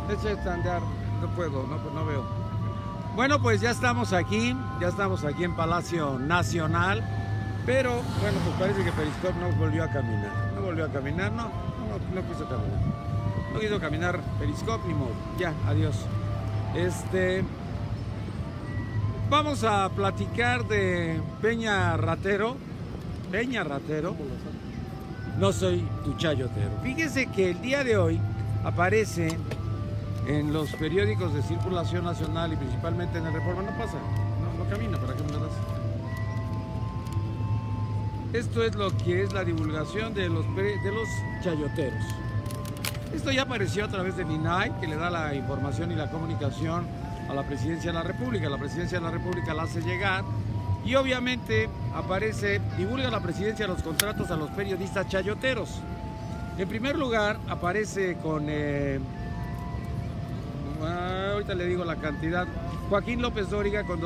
Eche a andar, no puedo, no veo. Bueno, pues ya estamos aquí en Palacio Nacional, pero bueno, pues parece que Periscope no volvió a caminar, no quiso caminar. No quiso caminar Periscope, ni modo, ya, adiós. Vamos a platicar de Peña Ratero. No soy tu chayotero. Fíjese que el día de hoy aparece en los periódicos de circulación nacional y principalmente en el Reforma. No pasa, no camina, ¿para qué me lo das? Esto es lo que es la divulgación de los chayoteros. Esto ya apareció a través del INAI, que le da la información y la comunicación a la Presidencia de la República. La Presidencia de la República la hace llegar y obviamente divulga la Presidencia los contratos a los periodistas chayoteros. En primer lugar aparece con, ahorita le digo la cantidad, Joaquín López Dóriga con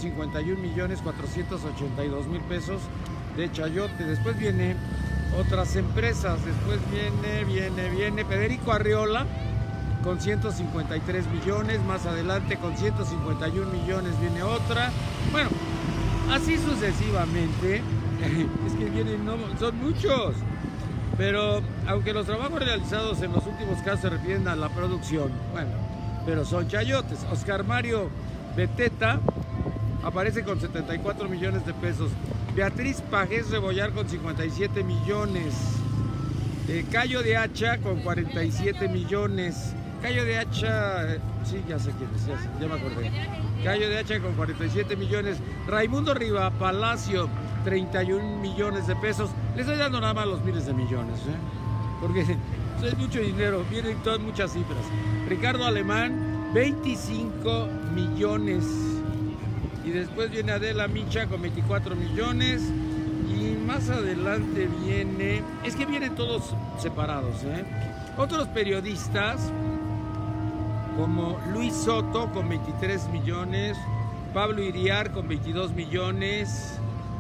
251.482.000 pesos de chayote. Después viene otras empresas, después viene Federico Arriola con 153 millones, más adelante con 151 millones viene otra. Bueno, así sucesivamente. Es que vienen, son muchos. Pero aunque los trabajos realizados en los últimos casos se refieren a la producción, bueno, pero son chayotes. Oscar Mario Beteta aparece con 74 millones de pesos. Beatriz Pajés Rebollar con 57 millones. Cayo de Hacha con 47 millones. Cayo de Hacha, sí, ya sé quién es, ya me acordé. Cayo de Hacha con 47 millones. Raimundo Riva Palacio, 31 millones de pesos. Les estoy dando nada más los miles de millones, porque es mucho dinero, vienen todas muchas cifras. Ricardo Alemán, 25 millones. Y después viene Adela Micha con 24 millones. Y más adelante viene... Es que vienen todos separados, Otros periodistas, como Luis Soto con 23 millones. Pablo Iriar con 22 millones.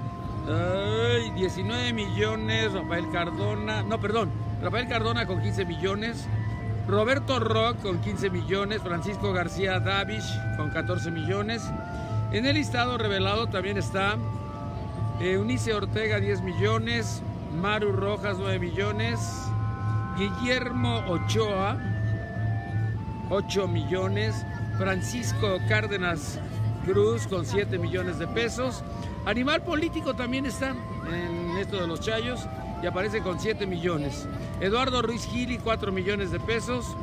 19 millones. Rafael Cardona con 15 millones. Roberto Rock con 15 millones. Francisco García Davish con 14 millones. En el listado revelado también está Eunice Ortega, 10 millones, Maru Rojas, 9 millones, Guillermo Ochoa, 8 millones, Francisco Cárdenas Cruz con 7 millones de pesos. Animal Político también está en esto de los chayos y aparece con 7 millones. Eduardo Ruiz Gili, 4 millones de pesos.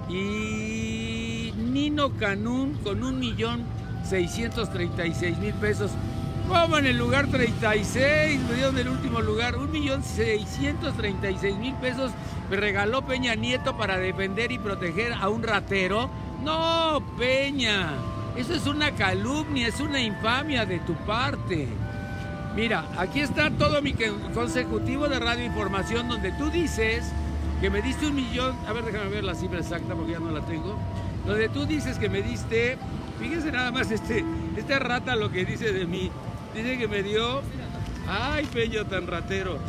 Y Nino Canún con 1.636.000 pesos. ¿Cómo en el lugar 36? Me dieron el último lugar. 1.636.000 pesos me regaló Peña Nieto para defender y proteger a un ratero. No, Peña, eso es una calumnia, es una infamia de tu parte. Mira, aquí está todo mi consecutivo de Radio Información, donde tú dices que me diste 1 millón. A ver, déjame ver la cifra exacta porque ya no la tengo. Donde tú dices que me diste... Fíjense nada más esta rata lo que dice de mí. Dice que me dio, ay, Peño tan ratero,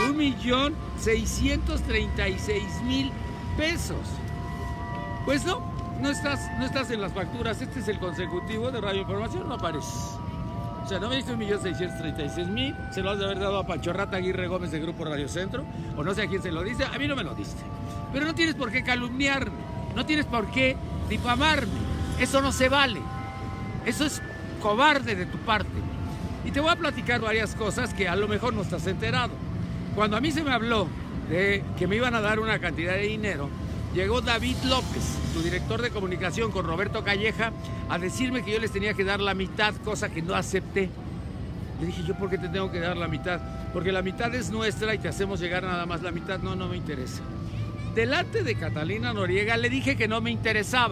1.636.000 pesos. Pues no estás en las facturas. Este es el consecutivo de Radio Información, no apareces. O sea, no me diste 1.636.000, se lo has de haber dado a Pancho Rata Aguirre Gómez de Grupo Radio Centro, o no sé a quién se lo dice, a mí no me lo diste. Pero no tienes por qué calumniarme, no tienes por qué difamarme. Eso no se vale. Eso es cobarde de tu parte. Y te voy a platicar varias cosas que a lo mejor no estás enterado. Cuando a mí se me habló de que me iban a dar una cantidad de dinero, llegó David López, tu director de comunicación, con Roberto Calleja, a decirme que yo les tenía que dar la mitad, cosa que no acepté. Le dije, ¿yo por qué te tengo que dar la mitad? Porque la mitad es nuestra y te hacemos llegar nada más la mitad. No me interesa. Delante de Catalina Noriega le dije que no me interesaba.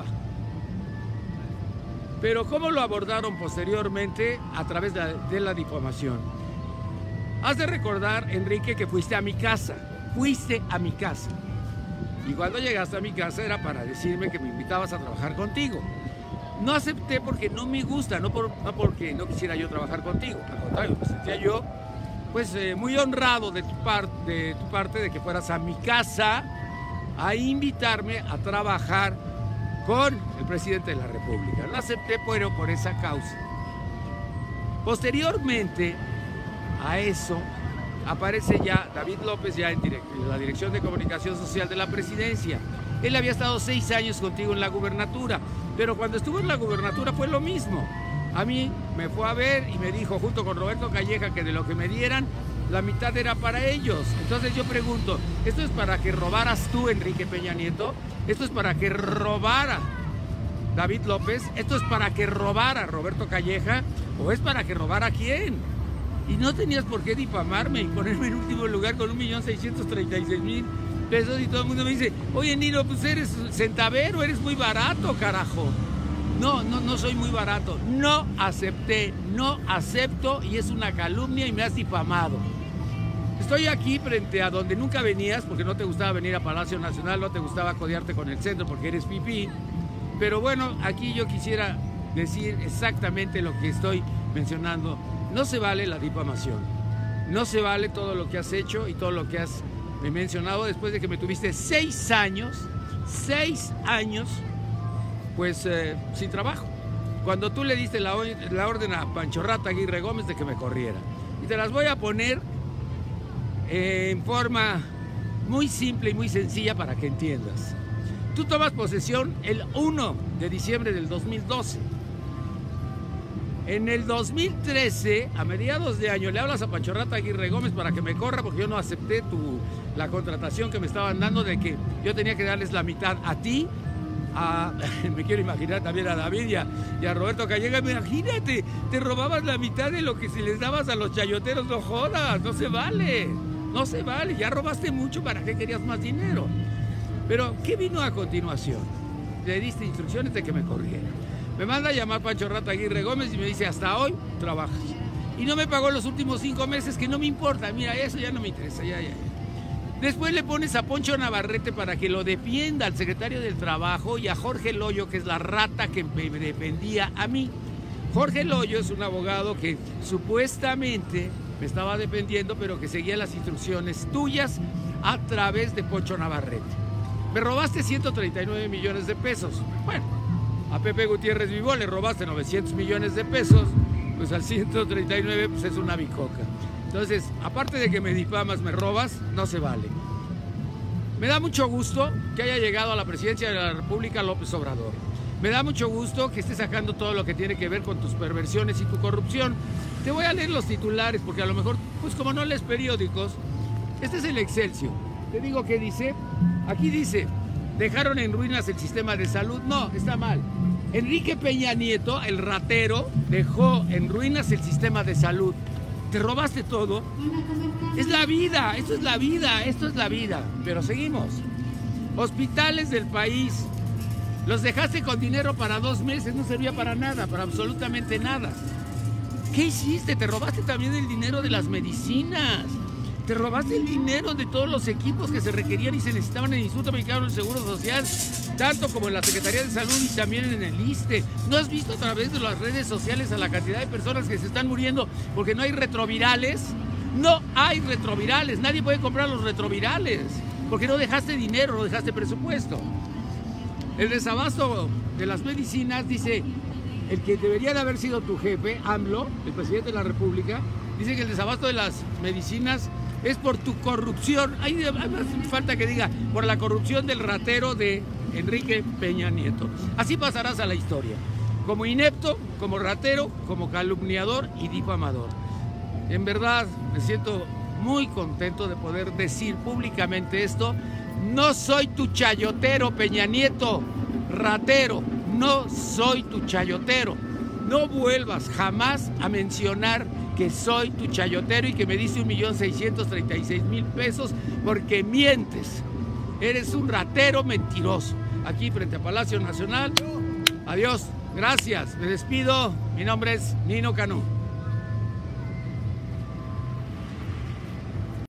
Pero ¿cómo lo abordaron posteriormente? A través de la difamación. Has de recordar, Enrique, que fuiste a mi casa. Y cuando llegaste a mi casa era para decirme que me invitabas a trabajar contigo. No acepté porque no me gusta, no porque no quisiera yo trabajar contigo. Al contrario, me sentía yo muy honrado de tu parte de que fueras a mi casa a invitarme a trabajar con el presidente de la República. Lo acepté, pero por esa causa. Posteriormente a eso, aparece ya David López ya en la Dirección de Comunicación Social de la Presidencia. Él había estado 6 años contigo en la gubernatura, pero cuando estuvo en la gubernatura fue lo mismo. A mí me fue a ver y me dijo, junto con Roberto Calleja, que de lo que me dieran, la mitad era para ellos. Entonces yo pregunto, ¿esto es para que robaras tú, Enrique Peña Nieto? ¿Esto es para que robara David López? ¿Esto es para que robara Roberto Calleja? ¿O es para que robara quién? Y no tenías por qué difamarme y ponerme en último lugar con 1.636.000 pesos y todo el mundo me dice, oye Nino, pues eres centavero, eres muy barato, carajo. No soy muy barato. No acepté, no acepto y es una calumnia y me has difamado. Estoy aquí frente a donde nunca venías porque no te gustaba venir a Palacio Nacional, no te gustaba codearte con el centro porque eres fifí. Pero bueno, aquí yo quisiera decir exactamente lo que estoy mencionando. No se vale la difamación. No se vale todo lo que has hecho y todo lo que has mencionado después de que me tuviste 6 años, pues sin trabajo. Cuando tú le diste la orden a Pancho Rata Aguirre Gómez de que me corriera. Y te las voy a poner en forma muy simple y muy sencilla para que entiendas. Tú tomas posesión el 1 de diciembre del 2012. En el 2013, a mediados de año, le hablas a Pancho Rata Aguirre Gómez para que me corra porque yo no acepté la contratación que me estaban dando de que yo tenía que darles la mitad a ti, me quiero imaginar también a David y a Roberto Calleja. Imagínate, te robabas la mitad de lo que si les dabas a los chayoteros. No jodas, no se vale, no se vale, ya robaste mucho, ¿para qué querías más dinero? Pero, ¿qué vino a continuación? Le diste instrucciones de que me corriera. Me manda a llamar Pancho Rata Aguirre Gómez y me dice, hasta hoy trabajas. Y no me pagó los últimos 5 meses, que no me importa, mira, eso ya no me interesa, ya. Después le pones a Poncho Navarrete para que lo defienda al secretario del Trabajo y a Jorge Loyo, que es la rata que me defendía a mí. Jorge Loyo es un abogado que supuestamente me estaba defendiendo, pero que seguía las instrucciones tuyas a través de Poncho Navarrete. Me robaste 139 millones de pesos. Bueno, a Pepe Gutiérrez Vivó le robaste 900 millones de pesos, pues al 139 pues es una bicoca. Entonces, aparte de que me difamas, me robas, no se vale. Me da mucho gusto que haya llegado a la presidencia de la República López Obrador. Me da mucho gusto que esté sacando todo lo que tiene que ver con tus perversiones y tu corrupción. Te voy a leer los titulares porque a lo mejor, pues como no lees periódicos, este es el Excelsior. Te digo qué dice. Aquí dice, dejaron en ruinas el sistema de salud. No, está mal. Enrique Peña Nieto, el ratero, dejó en ruinas el sistema de salud. Te robaste todo. Es la vida, esto es la vida, esto es la vida. Pero seguimos. Hospitales del país. Los dejaste con dinero para 2 meses, no servía para nada, para absolutamente nada. ¿Qué hiciste? Te robaste también el dinero de las medicinas. Te robaste el dinero de todos los equipos que se requerían y se necesitaban en el Instituto Mexicano del Seguro Social, tanto como en la Secretaría de Salud y también en el ISSSTE. ¿No has visto a través de las redes sociales a la cantidad de personas que se están muriendo porque no hay retrovirales? No hay retrovirales, nadie puede comprar los retrovirales porque no dejaste dinero, no dejaste presupuesto. El desabasto de las medicinas, dice el que debería de haber sido tu jefe, AMLO, el presidente de la República, dice que el desabasto de las medicinas es por tu corrupción. Ahí falta que diga, por la corrupción del ratero de Enrique Peña Nieto. Así pasarás a la historia, como inepto, como ratero, como calumniador y difamador. En verdad, me siento muy contento de poder decir públicamente esto. No soy tu chayotero, Peña Nieto, ratero, no soy tu chayotero. No vuelvas jamás a mencionar que soy tu chayotero y que me diste 1.636.000 pesos porque mientes. Eres un ratero mentiroso. Aquí frente a Palacio Nacional. Adiós, gracias, me despido. Mi nombre es Nino Canú.